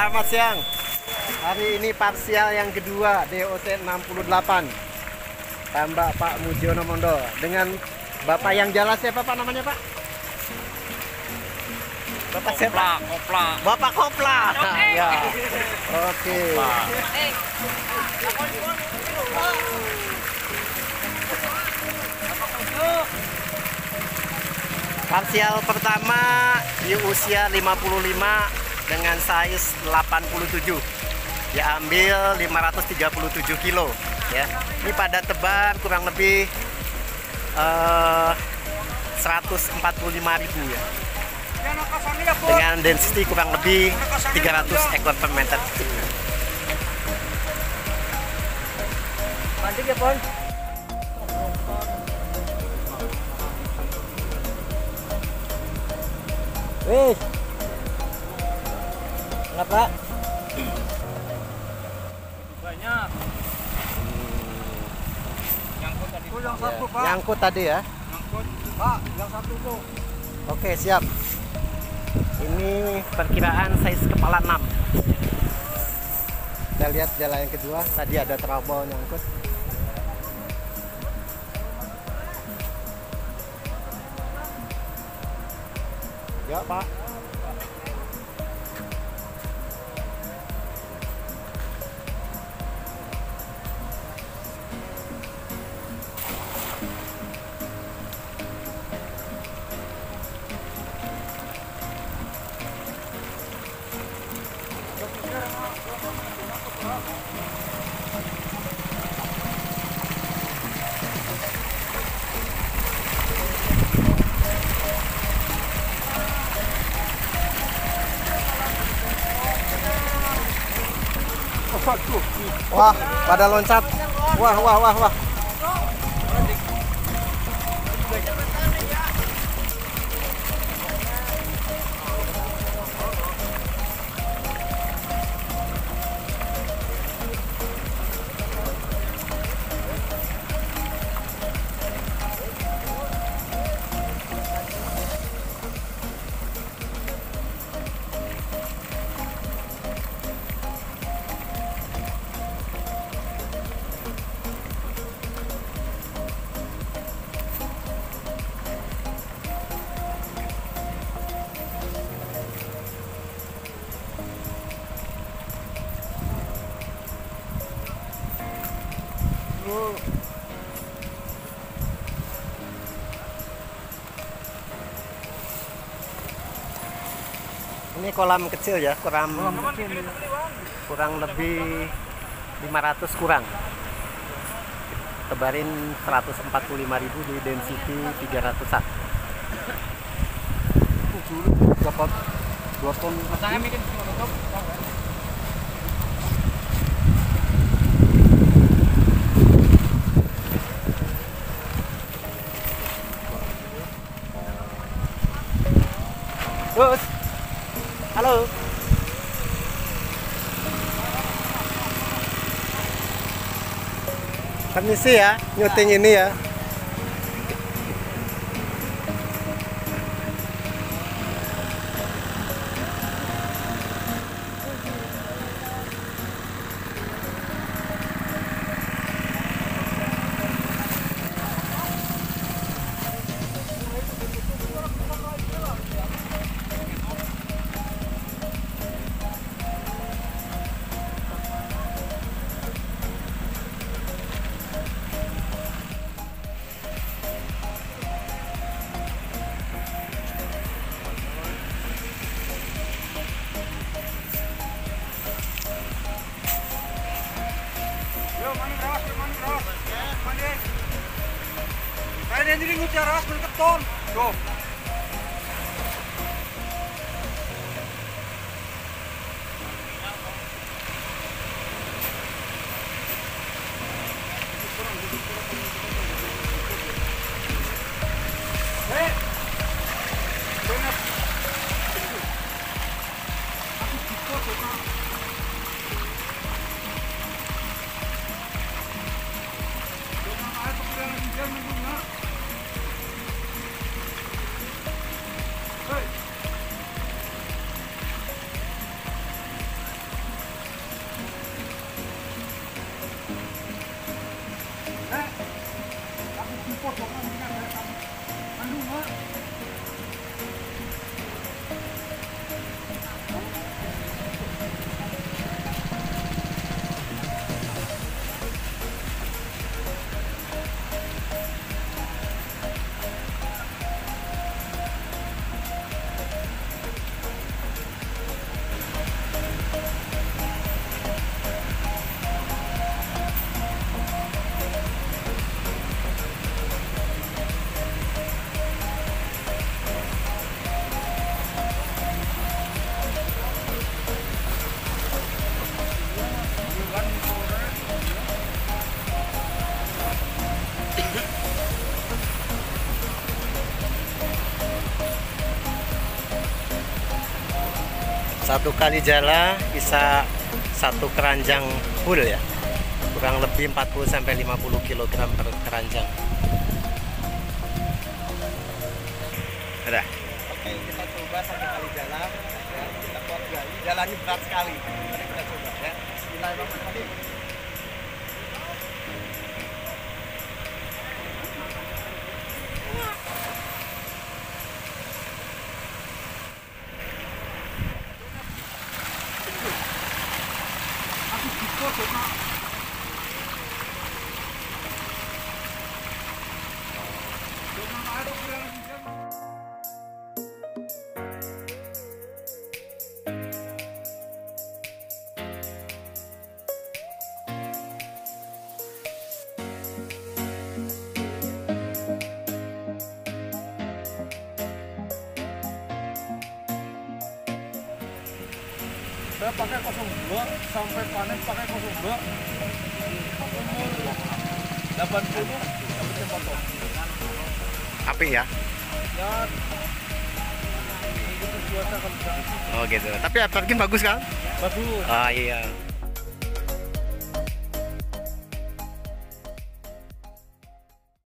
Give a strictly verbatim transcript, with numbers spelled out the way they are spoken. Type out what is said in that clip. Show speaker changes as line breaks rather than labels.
Selamat siang. Hari ini parsial yang kedua D O T enam puluh delapan. Tambak Pak Mujiono Mondo dengan Bapak yang jalan siapa Pak namanya Pak? Bapak siapa?
Kopla.
Bapak Kopla. Ya. Oke. Parsial pertama di usia lima puluh lima dengan size delapan puluh tujuh. Diambil lima ratus tiga puluh tujuh kilo ya. Ini pada teban kurang lebih uh, seratus empat puluh lima ribu ya. Dengan density kurang lebih tiga ratus ekor per meter.
Banting ya, Pon. Wis. Kenapa? Banyak. Nyangkut tadi. Oh, yang satu, Pak.
Nyangkut tadi ya.
Nyangkut. Pak, yang satu tuh.
Oke, siap. Ini perkiraan size kepala enam. Kita lihat jala yang kedua. Tadi ada trouble nyangkut. Ya, Pak. Wah, pada loncat. Wah, wah, wah, wah. Ini kolam kecil ya, kurang kurang lebih lima ratus kurang. Tebarin seratus empat puluh lima ribu di density tiga ratusan.
Dapat dua ton. Matanya bikin tutup.
Bos. Halo. Permisi ya, nyuting ini ya.
Kalian ini ngujar ras berketon. Tuh. Hei. Benar. Aku dikot kok. Jangan ada yang jangan
Satu kali jala bisa satu keranjang full ya. Kurang lebih empat puluh sampai lima puluh kilogram per keranjang. Udah. Oke, kita coba satu kali jala ya. Kita kuat gali. Jalannya berat sekali. Mari kita coba ya. Bismillahirrahmanirrahim.
Saya pakai nol dua sampai panen pakai nol dua umur delapan puluh sampai potong.
Api ya?
Ya, itu biasa kerja.
Oh gitu. Tapi apalagi bagus kan?
Bagus.
Ah iya.